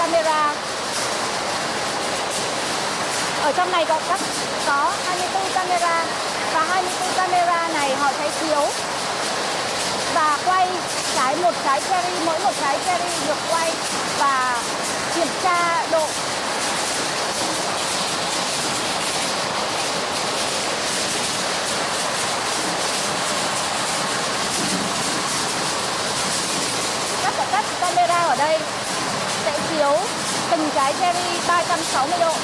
camera. Ở trong này có 24 camera, và 24 camera này họ sẽ chiếu và quay một trái cherry, mỗi một trái cherry được quay và kiểm tra độ. Các camera ở đây sẽ chiếu từng trái cherry 360 độ.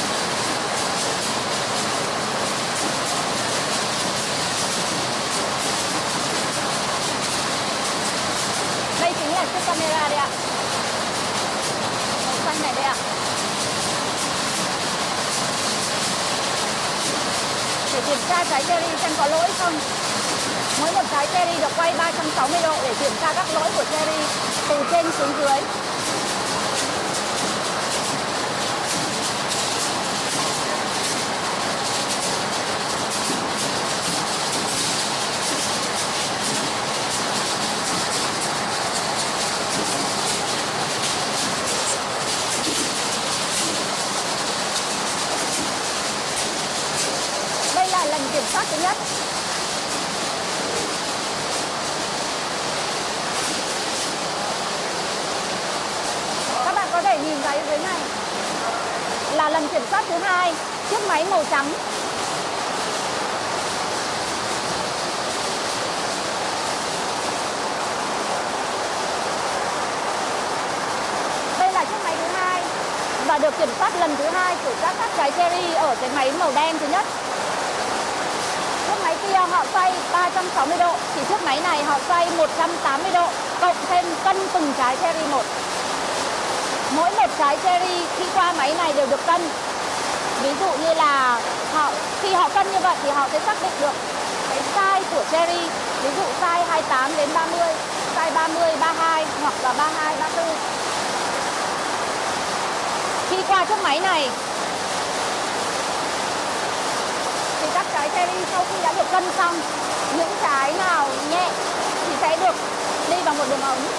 Đây chính là chiếc camera đây ạ. Màu xanh này đây ạ. Để kiểm tra trái cherry xem có lỗi không. Mỗi một trái cherry được quay 360 độ để kiểm tra các lỗi của cherry từ trên xuống dưới. Đây là lần kiểm soát thứ nhất. Có thể nhìn thấy dưới này là lần kiểm soát thứ hai, chiếc máy màu trắng. Đây là chiếc máy thứ hai và được kiểm soát lần thứ hai của các trái cherry ở cái máy màu đen thứ nhất. Chiếc máy kia họ xoay 360 độ, thì chiếc máy này họ xoay 180 độ, cộng thêm cân từng trái cherry một. Mỗi một trái cherry khi qua máy này đều được cân. Ví dụ như là khi họ cân như vậy thì họ sẽ xác định được cái size của cherry. Ví dụ size 28 đến 30, size 30, 32 hoặc là 32, 34. Khi qua chiếc máy này thì các trái cherry sau khi đã được cân xong, những trái nào nhẹ thì sẽ được đi vào một đường ống.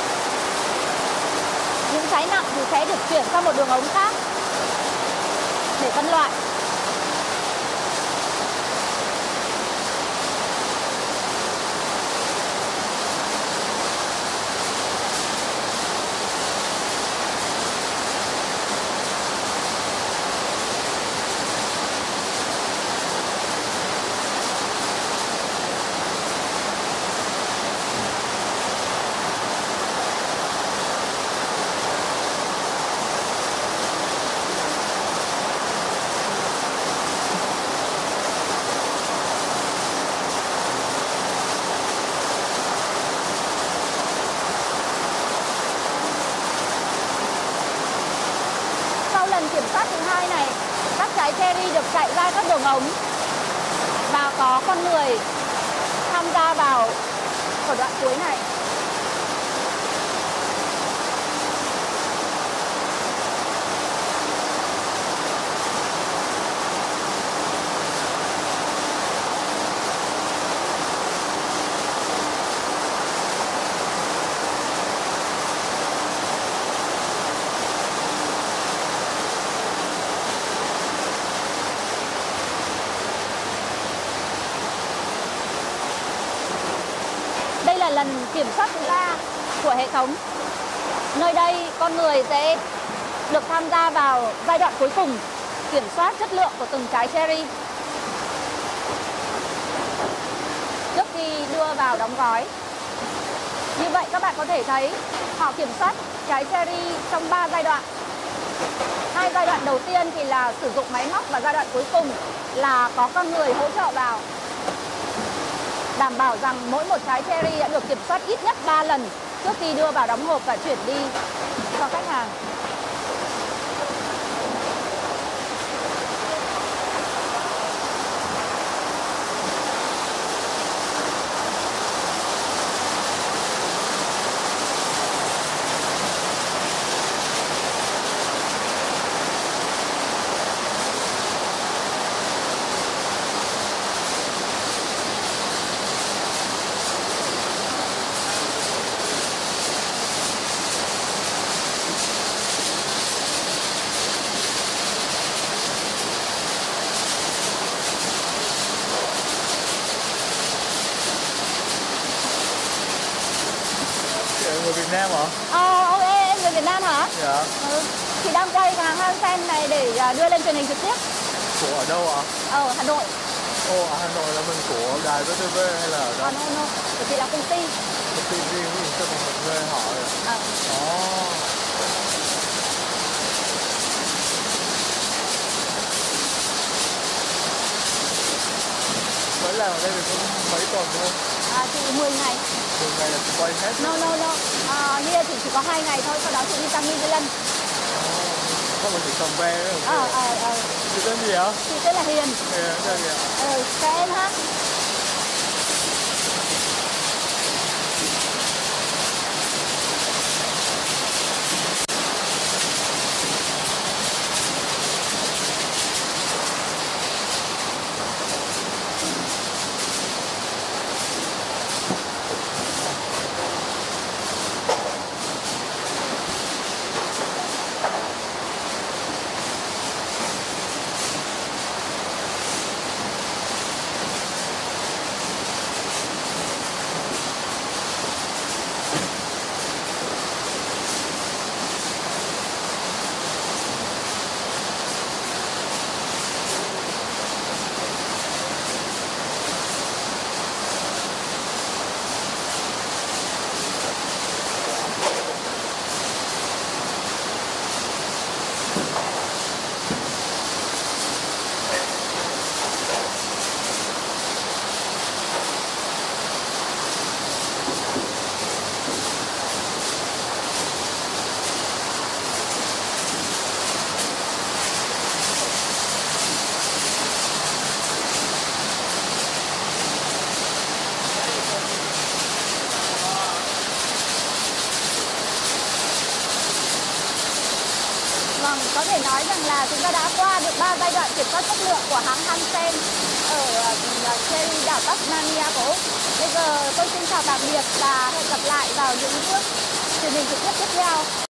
Những trái nặng thì sẽ được chuyển sang một đường ống khác để phân loại. Kiểm soát thứ hai này, các trái cherry được chạy ra các đường ống và có con người tham gia vào ở đoạn cuối này. Đây là lần kiểm soát thứ 3 của hệ thống. Nơi đây con người sẽ được tham gia vào giai đoạn cuối cùng, kiểm soát chất lượng của từng trái cherry trước khi đưa vào đóng gói. Như vậy các bạn có thể thấy họ kiểm soát trái cherry trong 3 giai đoạn. 2 giai đoạn đầu tiên thì là sử dụng máy móc, và giai đoạn cuối cùng là có con người hỗ trợ vào, đảm bảo rằng mỗi một trái cherry đã được kiểm soát ít nhất 3 lần trước khi đưa vào đóng hộp và chuyển đi cho khách hàng. Nam hả? Ok, em người Việt Nam hả? Dạ. Chị đang quay cái hàng Hansen này để đưa lên truyền hình trực tiếp. Của ở đâu ạ? Ở Hà Nội. Ồ, ở Hà Nội là mình của đài VTV hay là ở đâu? No, của chị là công ty. Công ty riêng của mình, sao mình thuê họ rồi? Mới làm ở đây thì cũng mấy tuần thôi. Chị 10 ngày. 10 ngày là chị quay hết. No. Here thì chỉ có 2 ngày thôi, sau đó chị đi sang New Zealand. Không phải chị cầm ve đấy hả? Chị tên gì hả? Chị tên là Hiền. Hiền, tên gì ạ? Chào em ha. Vâng, có thể nói rằng là chúng ta đã qua được 3 giai đoạn kiểm soát chất lượng của hãng Hansen ở trên đảo Tasmania của Úc. Bây giờ tôi xin chào tạm biệt và hẹn gặp lại vào những bước truyền hình trực tiếp tiếp theo.